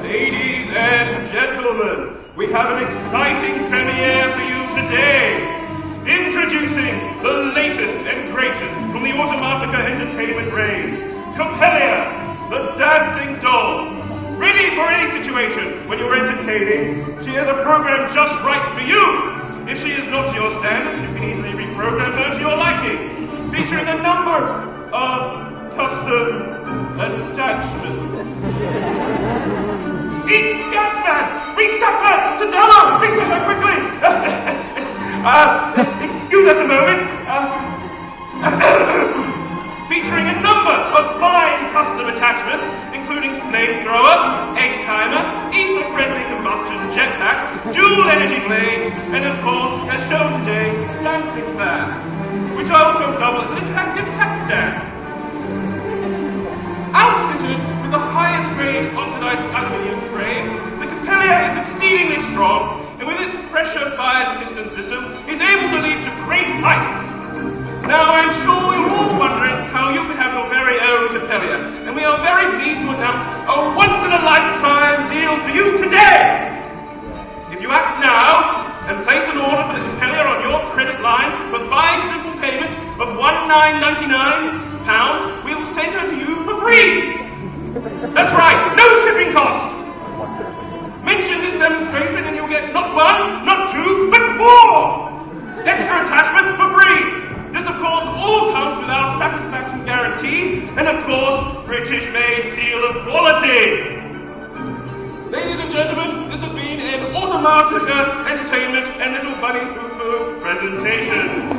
Ladies and gentlemen, we have an exciting premiere for you today. Introducing the latest and greatest from the Automatica Entertainment range, Coppelia, the dancing doll. Ready for any situation when you're entertaining, she has a program just right for you. If she is not to your standards, you can easily reprogram her to your liking, featuring a number of custom attachments. Gatsman! Reset her! Tadella! Reset her quickly! Excuse us a moment. Featuring a number of fine custom attachments, including flamethrower, egg timer, ether-friendly combustion jetpack, dual energy blades, and of course, as shown today, dancing fans, which also double as an attractive hat stand. Outfitted with the highest grade oxidized aluminium frame, the Coppelia is exceedingly strong, and with its pressure-fired piston system, is able to leap to great heights. Now, I'm sure you're all wondering how you can have your very own Coppelia, and we are very pleased to announce a once-in-a-lifetime deal for you today. If you act now and place an order for the Coppelia on your credit line for 5 simple payments of £19.99, we will send her to you for free. That's right, no shipping cost. Mention this demonstration and you'll get not 1, not 2, but 4 extra attachments for free. This, of course, all comes with our satisfaction guarantee and, of course, British-made seal of quality. Ladies and gentlemen, this has been an Automatica Entertainment and Little Bunny Foo-Foo presentation.